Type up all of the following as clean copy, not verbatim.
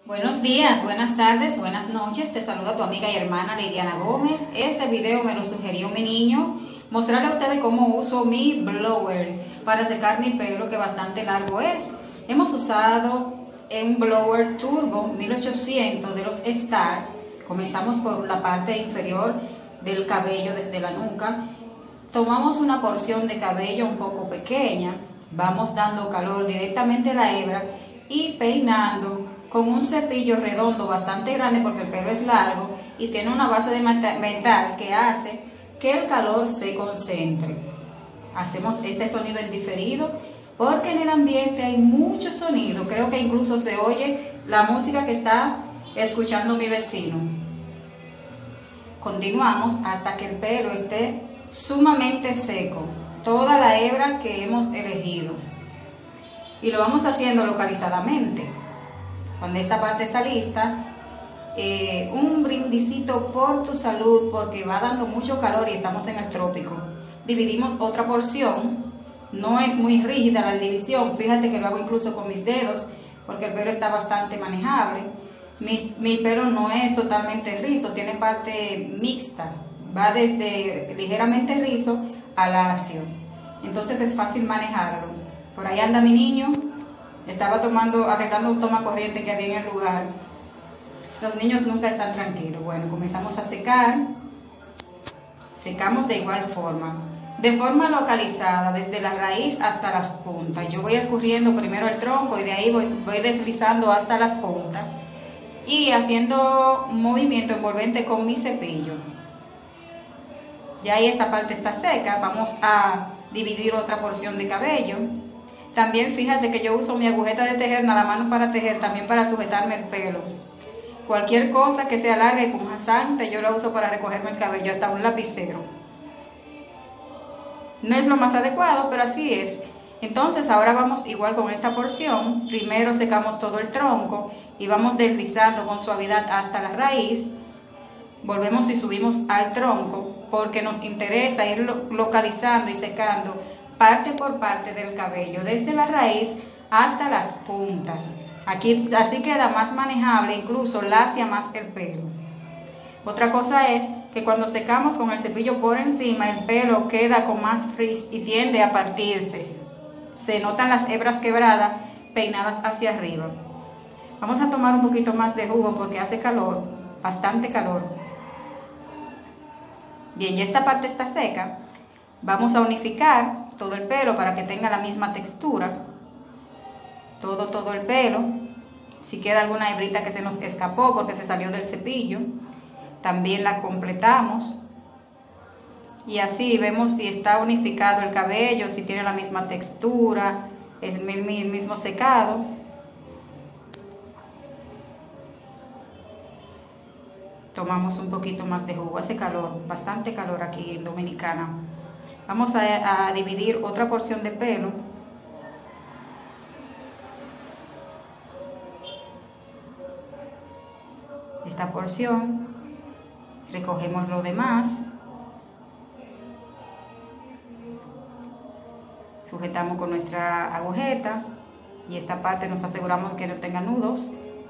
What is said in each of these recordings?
Buenos días, buenas tardes, buenas noches. Te saluda tu amiga y hermana Lidiana Gómez. Este video me lo sugirió mi niño. Mostrarle a ustedes cómo uso mi blower para secar mi pelo, que bastante largo es. Hemos usado un blower turbo 1800 de los Star. Comenzamos por la parte inferior del cabello desde la nuca. Tomamos una porción de cabello un poco pequeña. Vamos dando calor directamente a la hebra y peinando con un cepillo redondo bastante grande, porque el pelo es largo y tiene una base de metal que hace que el calor se concentre. Hacemos este sonido en diferido porque en el ambiente hay mucho sonido. Creo que incluso se oye la música que está escuchando mi vecino. Continuamos hasta que el pelo esté sumamente seco, toda la hebra que hemos elegido, y lo vamos haciendo localizadamente. Cuando esta parte está lista, un brindisito por tu salud, porque va dando mucho calor y estamos en el trópico. Dividimos otra porción. No es muy rígida la división, fíjate que lo hago incluso con mis dedos, porque el pelo está bastante manejable. Mi pelo no es totalmente rizo, tiene parte mixta, va desde ligeramente rizo a lacio, entonces es fácil manejarlo. Por ahí anda mi niño. Estaba arreglando un toma corriente que había en el lugar. Los niños nunca están tranquilos. Bueno, comenzamos a secar. Secamos de igual forma, de forma localizada, desde la raíz hasta las puntas. Yo voy escurriendo primero el tronco y de ahí voy deslizando hasta las puntas y haciendo un movimiento envolvente con mi cepillo. Ya ahí esta parte está seca. Vamos a dividir otra porción de cabello. También fíjate que yo uso mi agujeta de tejer, nada más no para tejer, también para sujetarme el pelo. Cualquier cosa que sea larga y punzante, yo la uso para recogerme el cabello, hasta un lapicero. No es lo más adecuado, pero así es. Entonces ahora vamos igual con esta porción. Primero secamos todo el tronco y vamos deslizando con suavidad hasta la raíz. Volvemos y subimos al tronco, porque nos interesa ir localizando y secando parte por parte del cabello, desde la raíz hasta las puntas. Aquí así queda más manejable, incluso lacia más el pelo. Otra cosa es que cuando secamos con el cepillo por encima, el pelo queda con más frizz y tiende a partirse. Se notan las hebras quebradas, peinadas hacia arriba. Vamos a tomar un poquito más de jugo porque hace calor, bastante calor. Bien, ya esta parte está seca. Vamos a unificar todo el pelo para que tenga la misma textura. Todo el pelo. Si queda alguna hebrita que se nos escapó porque se salió del cepillo, también la completamos. Y así vemos si está unificado el cabello, si tiene la misma textura, el mismo secado. Tomamos un poquito más de jugo. Hace calor, bastante calor aquí en Dominicana. Vamos a dividir otra porción de pelo. Esta porción. Recogemos lo demás. Sujetamos con nuestra agujeta. Y esta parte nos aseguramos que no tenga nudos.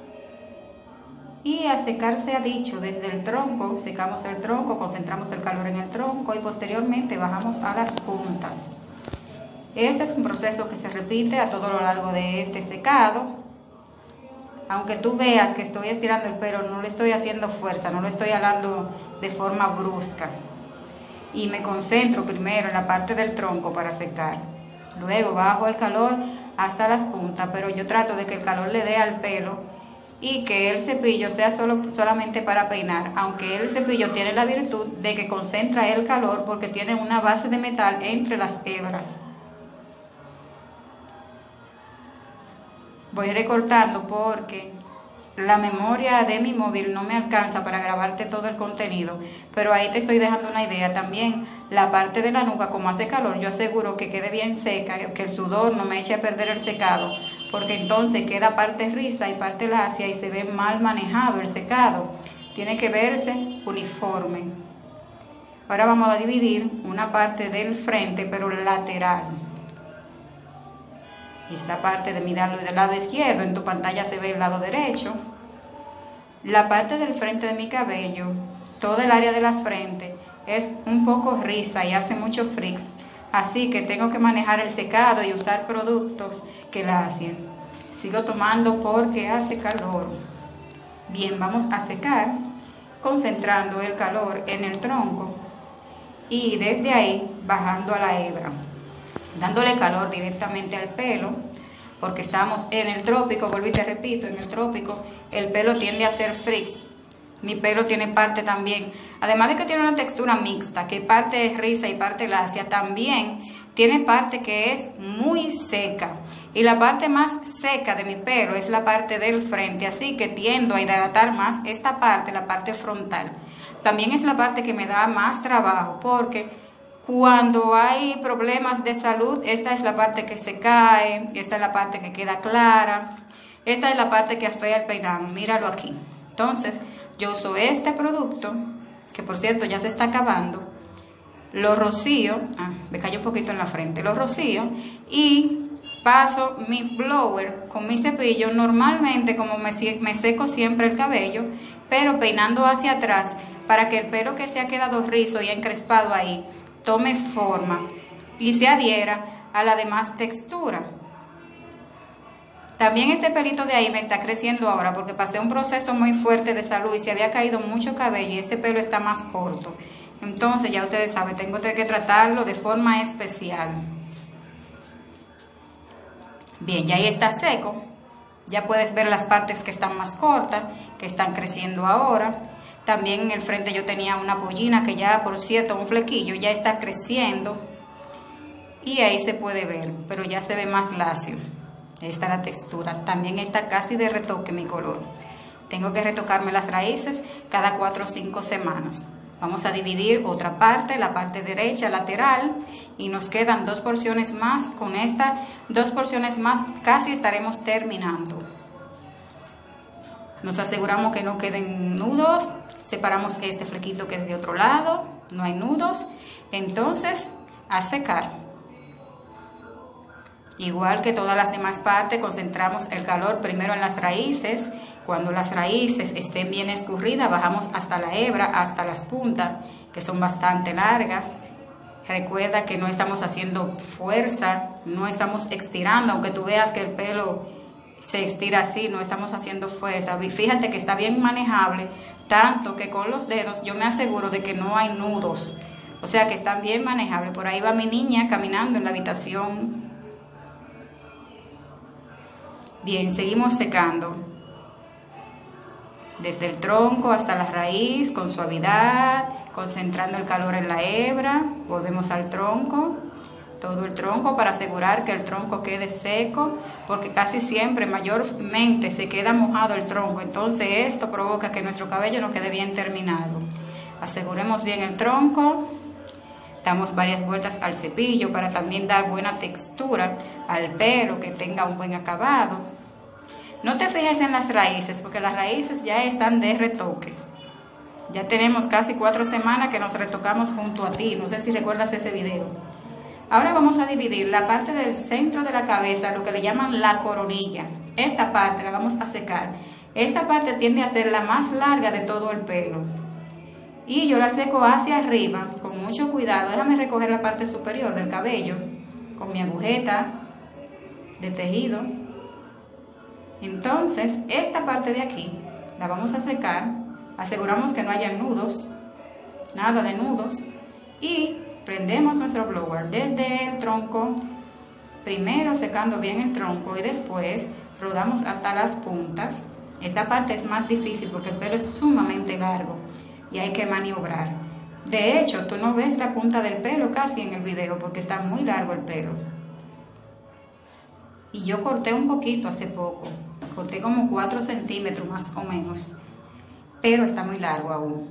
Y a secar se ha dicho desde el tronco, secamos el tronco, concentramos el calor en el tronco y posteriormente bajamos a las puntas. Este es un proceso que se repite a todo lo largo de este secado. Aunque tú veas que estoy estirando el pelo, no le estoy haciendo fuerza, no lo estoy jalando de forma brusca. Y me concentro primero en la parte del tronco para secar. Luego bajo el calor hasta las puntas, pero yo trato de que el calor le dé al pelo y que el cepillo sea solamente para peinar, aunque el cepillo tiene la virtud de que concentra el calor porque tiene una base de metal entre las hebras. Voy recortando porque la memoria de mi móvil no me alcanza para grabarte todo el contenido, pero ahí te estoy dejando una idea. También la parte de la nuca, como hace calor, yo aseguro que quede bien seca, que el sudor no me eche a perder el secado, porque entonces queda parte riza y parte lacia y se ve mal manejado el secado. Tiene que verse uniforme. Ahora vamos a dividir una parte del frente, pero lateral. Esta parte de mi lado y del lado izquierdo, en tu pantalla se ve el lado derecho. La parte del frente de mi cabello, todo el área de la frente, es un poco riza y hace mucho frizz, así que tengo que manejar el secado y usar productos que la hacen. Sigo tomando porque hace calor. Bien, vamos a secar, concentrando el calor en el tronco y desde ahí bajando a la hebra, dándole calor directamente al pelo, porque estamos en el trópico. Vuelvo y te repito, en el trópico el pelo tiende a ser frizz. Mi pelo tiene parte también, además de que tiene una textura mixta, que parte es risa y parte lacia, también tiene parte que es muy seca. Y la parte más seca de mi pelo es la parte del frente, así que tiendo a hidratar más esta parte, la parte frontal. También es la parte que me da más trabajo, porque cuando hay problemas de salud, esta es la parte que se cae, esta es la parte que queda clara, esta es la parte que afea el peinado, míralo aquí. Entonces, yo uso este producto, que por cierto ya se está acabando, lo rocío, me cayó un poquito en la frente, lo rocío y paso mi blower con mi cepillo, normalmente como me seco siempre el cabello, pero peinando hacia atrás para que el pelo que se ha quedado rizo y encrespado ahí tome forma y se adhiera a la demás textura. También este pelito de ahí me está creciendo ahora porque pasé un proceso muy fuerte de salud y se había caído mucho cabello y este pelo está más corto. Entonces ya ustedes saben, tengo que tratarlo de forma especial. Bien, ya ahí está seco. Ya puedes ver las partes que están más cortas, que están creciendo ahora. También en el frente yo tenía una pollina que ya, por cierto, un flequillo, ya está creciendo. Y ahí se puede ver, pero ya se ve más lacio. Ahí está la textura. También está casi de retoque mi color. Tengo que retocarme las raíces cada 4 o 5 semanas. Vamos a dividir otra parte, la parte derecha lateral, y nos quedan 2 porciones más. Con estas 2 porciones más casi estaremos terminando. Nos aseguramos que no queden nudos. Separamos este flequito que es de otro lado. No hay nudos. Entonces, a secar. Igual que todas las demás partes, concentramos el calor primero en las raíces. Cuando las raíces estén bien escurridas, bajamos hasta la hebra, hasta las puntas, que son bastante largas. Recuerda que no estamos haciendo fuerza, no estamos estirando, aunque tú veas que el pelo se estira así, no estamos haciendo fuerza. Fíjate que está bien manejable, tanto que con los dedos yo me aseguro de que no hay nudos. O sea que están bien manejables. Por ahí va mi niña caminando en la habitación. Bien, seguimos secando. Desde el tronco hasta la raíz, con suavidad, concentrando el calor en la hebra. Volvemos al tronco, todo el tronco para asegurar que el tronco quede seco, porque casi siempre, mayormente, se queda mojado el tronco. Entonces esto provoca que nuestro cabello no quede bien terminado. Aseguremos bien el tronco. Damos varias vueltas al cepillo para también dar buena textura al pelo, que tenga un buen acabado. No te fijes en las raíces, porque las raíces ya están de retoques. Ya tenemos casi 4 semanas que nos retocamos junto a ti. No sé si recuerdas ese video. Ahora vamos a dividir la parte del centro de la cabeza, lo que le llaman la coronilla. Esta parte la vamos a secar. Esta parte tiende a ser la más larga de todo el pelo. Y yo la seco hacia arriba con mucho cuidado. Déjame recoger la parte superior del cabello con mi agujeta de tejido. Entonces esta parte de aquí la vamos a secar. Aseguramos que no haya nudos, nada de nudos, y prendemos nuestro blower desde el tronco, primero secando bien el tronco y después rodamos hasta las puntas. Esta parte es más difícil porque el pelo es sumamente largo y hay que maniobrar. De hecho, tú no ves la punta del pelo casi en el video porque está muy largo el pelo. Y yo corté un poquito hace poco, corté como 4 centímetros más o menos, pero está muy largo aún.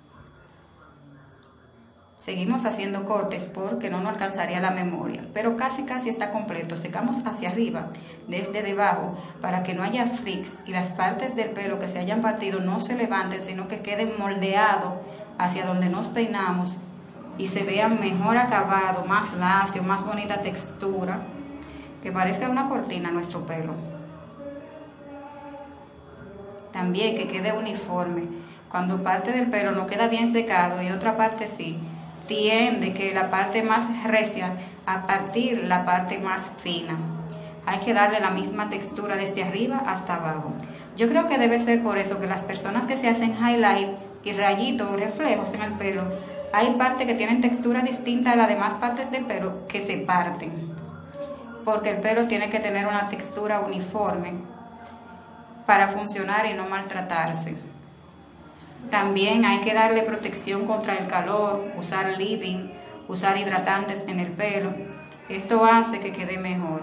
Seguimos haciendo cortes porque no nos alcanzaría la memoria, pero casi está completo. Secamos hacia arriba, desde debajo, para que no haya frizz y las partes del pelo que se hayan partido no se levanten, sino que queden moldeados hacia donde nos peinamos y se vean mejor acabado, más lacio, más bonita textura, que parezca una cortina nuestro pelo. También que quede uniforme. Cuando parte del pelo no queda bien secado y otra parte sí, tiende que la parte más recia a partir la parte más fina. Hay que darle la misma textura desde arriba hasta abajo. Yo creo que debe ser por eso que las personas que se hacen highlights y rayitos o reflejos en el pelo, hay partes que tienen textura distinta a las demás partes del pelo que se parten. Porque el pelo tiene que tener una textura uniforme para funcionar y no maltratarse. También hay que darle protección contra el calor, usar leave-in, usar hidratantes en el pelo. Esto hace que quede mejor.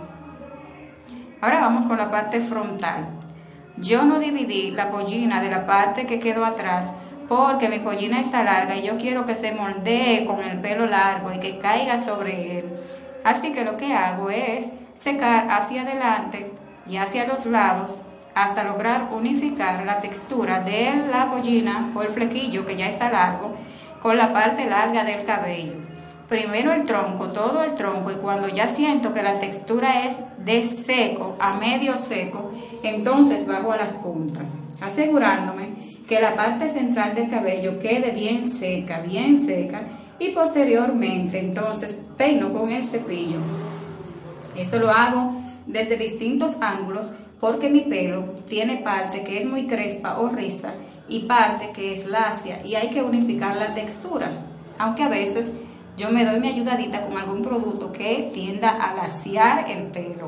Ahora vamos con la parte frontal. Yo no dividí la pollina de la parte que quedó atrás porque mi pollina está larga y yo quiero que se moldee con el pelo largo y que caiga sobre él. Así que lo que hago es secar hacia adelante y hacia los lados hasta lograr unificar la textura de la pollina o el flequillo que ya está largo con la parte larga del cabello. Primero el tronco, todo el tronco, y cuando ya siento que la textura es de seco a medio seco, entonces bajo a las puntas, asegurándome que la parte central del cabello quede bien seca, y posteriormente entonces peino con el cepillo. Esto lo hago desde distintos ángulos porque mi pelo tiene parte que es muy crespa o riza y parte que es lacia y hay que unificar la textura, aunque a veces yo me doy mi ayudadita con algún producto que tienda a laciar el pelo.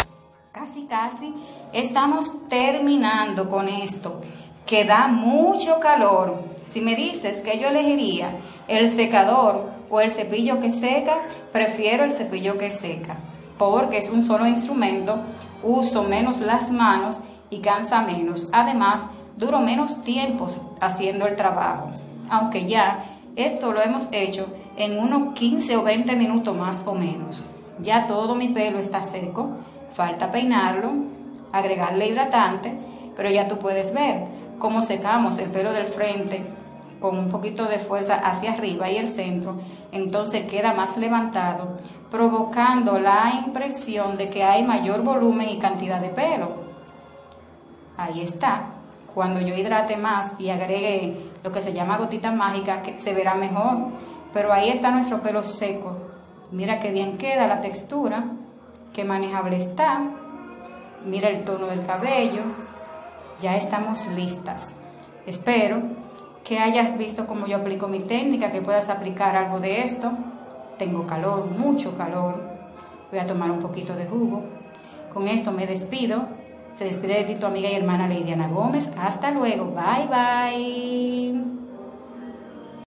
Casi estamos terminando con esto, que da mucho calor. Si me dices que yo elegiría el secador o el cepillo que seca, prefiero el cepillo que seca, porque es un solo instrumento, uso menos las manos y cansa menos. Además, duro menos tiempo haciendo el trabajo, aunque ya esto lo hemos hecho en unos 15 o 20 minutos más o menos. Ya todo mi pelo está seco, falta peinarlo, agregarle hidratante, pero ya tú puedes ver cómo secamos el pelo del frente con un poquito de fuerza hacia arriba y el centro, entonces queda más levantado, provocando la impresión de que hay mayor volumen y cantidad de pelo. Ahí está. Cuando yo hidrate más y agregue lo que se llama gotita mágica, que se verá mejor. Pero ahí está nuestro pelo seco. Mira qué bien queda la textura, qué manejable está. Mira el tono del cabello. Ya estamos listas. Espero que hayas visto cómo yo aplico mi técnica, que puedas aplicar algo de esto. Tengo calor, mucho calor. Voy a tomar un poquito de jugo. Con esto me despido. Se despide de ti tu amiga y hermana Leidiana Gómez. Hasta luego. Bye, bye.